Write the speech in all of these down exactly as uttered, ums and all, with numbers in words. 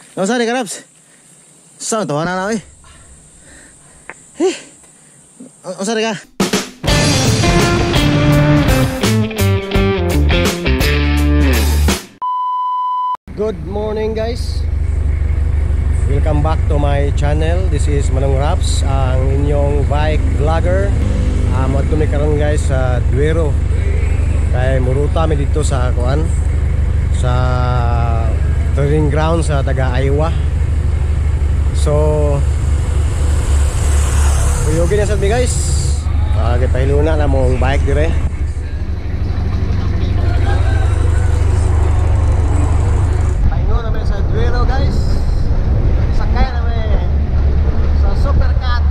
Nggak usah deh, Karaps. Saan tawa na na, eh. Eh. Nggak usah deh, Kak. Good morning, guys. Welcome back to my channel. This is Manong Raps, ang inyong bike vlogger. Uh, Matumi karon guys sa Duero. Kay muruta mi dito sa kuan, sa training ground sa taga Iowa. So kuyogin na sad mi guys. Ah, uh, pahiluna na mong bike dire. Paingon na mi sa Duero guys. Sakay na mi sa Supercat.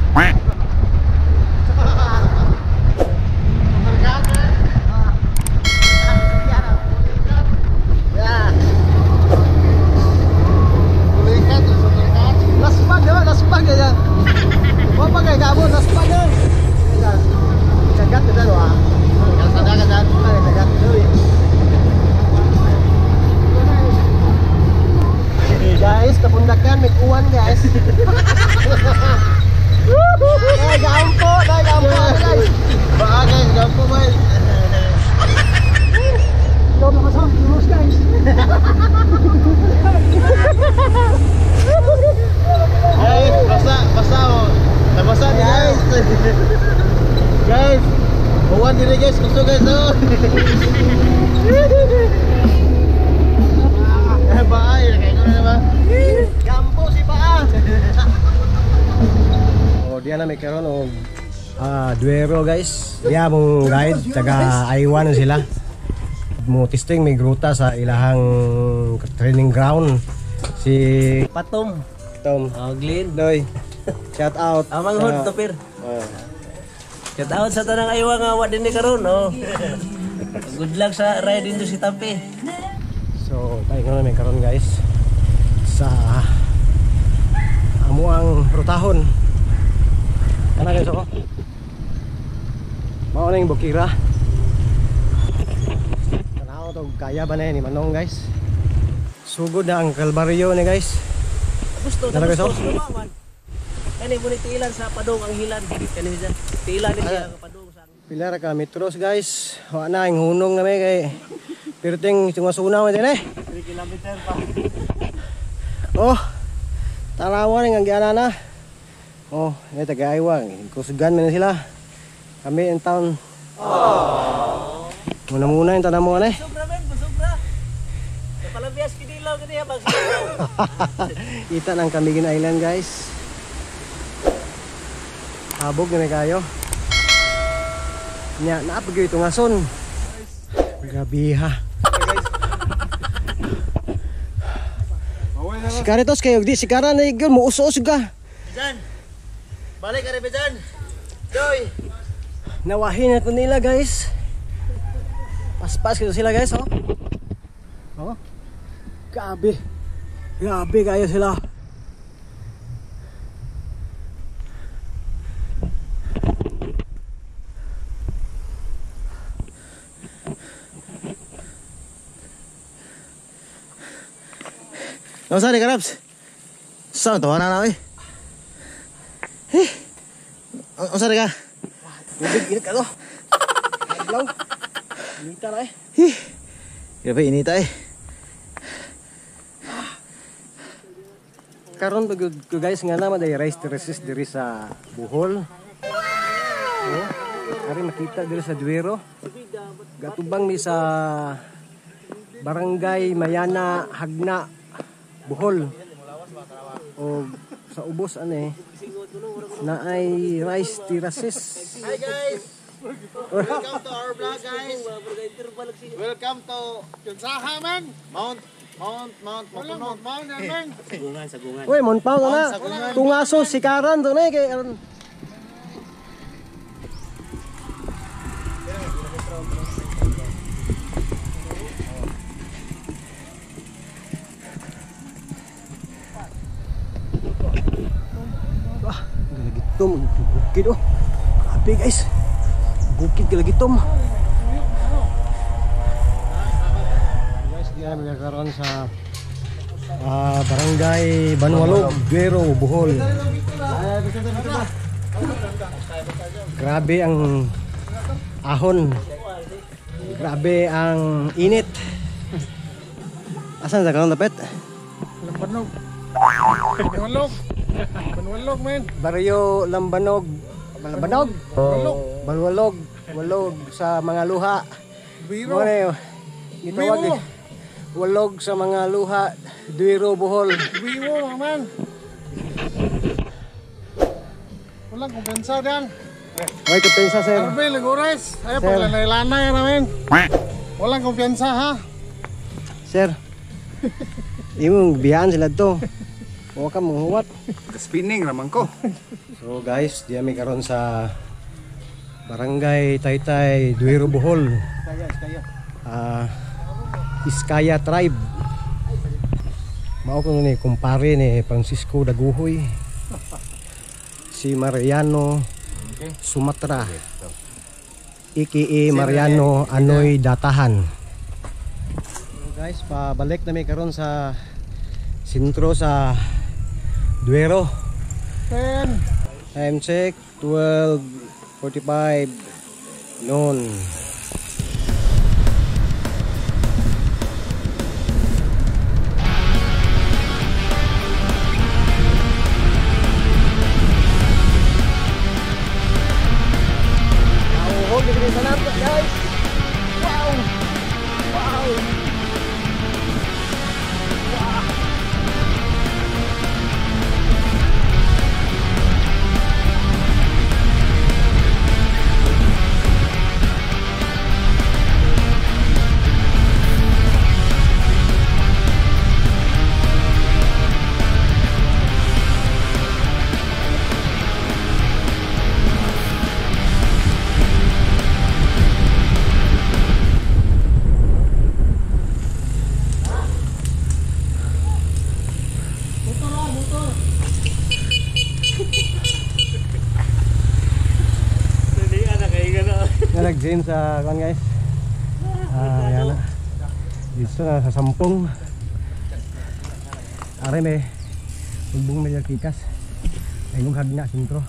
Guys, kapundakan may kuwan guys. Ay, gampo, ay, gampo guys. Baka guys, gampo guys. Ikaw makasama, tulus guys. Guys, basa, basa mo. Nabasa ni guys. Guys, kuwan diri guys, gusto guys oh. Eh, baay, kayak gini ba? Gampo si Paa. Oh, dia na may karon og ah Duero guys. Dia mong guide taga Iowa na sila. Mo testing may gruta sa ilahang training ground. Si Patom, Tom, oh, Glenn, Doy. Shout out. amang hod to pir. Oh. Shout out sa tanang Iowa nga wa din ni karon, oh. Good luck sa ride dito si Tampi. So, tayo nga namin karon guys sa amuang rutahon. Ano guys ako? Mao na yung Bukira. Tanaw to kaya ba na ni Manong guys? Sugod na ang Kalbaryo ni guys. Gusto Ano guys, oh? lumaman. Kani mo ni tiilan sa padong ang hilan. Kani siya. Tiilan ni siya sa padong sa. Pilar ka metros guys. Wa na yung hunong na may kay pirting sunga-sunaw din eh. three kilometer pa. Oh. Tarawan ng giana na. Oh, may taga-Iowa. Kusgan man sila. Kami in town. Oh. Muna-muna yung tanong mo na eh. Sobra men, sobra. Kapalabias kinilaw kini bag. Kita ng Camiguin Island guys. Habog na kayo. Nya naapagyo ito nga son. Grabe ha. Sikaritos kayo di sikara na igyon mo uso-uso ka. Bejan. Balik ka rin Bejan. Joy. Nawahin na ko nila guys. Paspas kito sila guys oh. Oh. Grabe. Grabe kayo sila. Nggak usah deh, Karaps. Saan tawa na na, eh. Eh. Nggak usah deh, Kak. Tubig init ka to. Aglaw. Inita na eh. Ih. Grabe inita eh. Karon pag ko guys nga naman ay race to resist diri sa Bohol. Oh, ari makita diri sa Duero. Gatubang mi sa Barangay Mayana, Hagna, Bohol. O sa ubos ane na ay rice terraces. Hi guys! Welcome to our vlog guys! Welcome to Yunsaha man! Mount Mount Mount Mount Mount Mount man! Sagungan, sagungan. Uy, monpaw na na. Tungaso sikaran to na kay aron. Ah, galagitom, bukid oh. Grabe guys. Bukid galagitom. Guys, di kami nagkaroon sa ah, Barangay Banwalog, Duero, Bohol. Grabe ang ahon. Grabe ang init. Asan sa kanong lapit? Lambanog. Banwalog. Banwalog, man. Baryo Lambanog. Lambanog? Banwalog. Banwalog. Walog sa mga luha. Biro. Ano gitawag eh. Walog sa mga luha. Duero, Bohol. Biro, man. Walang kumpensa dyan. Okay, kumpensa sir. Arbel, nag-ures. Ay, Sir. paglanay-lanay namin. Walang kumpensa, ha? Sir. Imong biyahan sila to. Huwag ka mong huwat. Spinning naman ko. So guys, di kami karon sa Barangay Taytay, Duero, Bohol. Kaya, kaya. Ah, Iskaya tribe. Mao ko ni kumpare ni Francisco Daguhoy. Si Mariano Sumatra. A K A Mariano Anoy Datahan. So guys, pabalik na mi karon sa sentro sa Duero. Ten. Time check twelve forty-five noon. Hold the green salam guys. Wow. Wow. Nag-gym sa kan guys. Ah, yan na. Dito na sa Sampung. Are may Sampung may kikas. Ayong hagna sentro.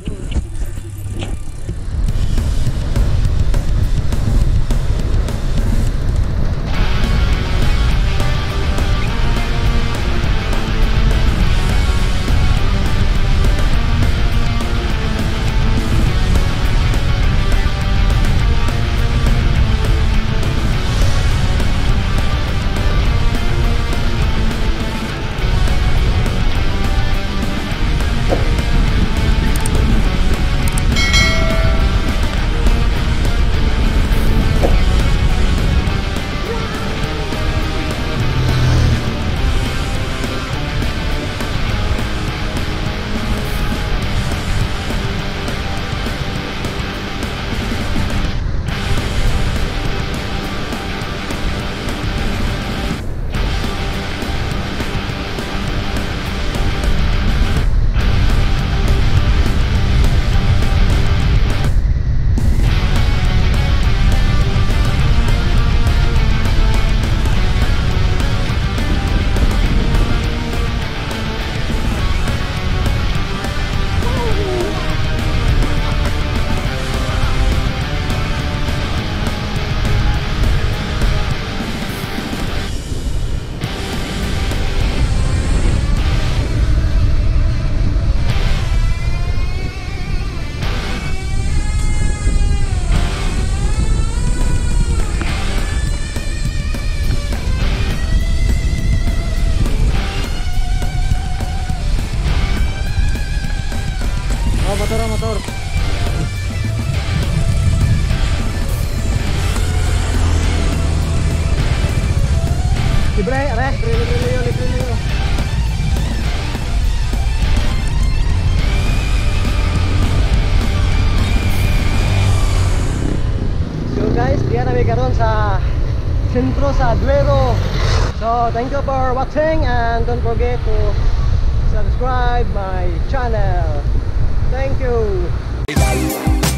motor motor. Libre, are, libre, libre, libre, libre. So guys, diyan kami karon sa sentro sa Duero. So thank you for watching and don't forget to subscribe my channel. Thank you.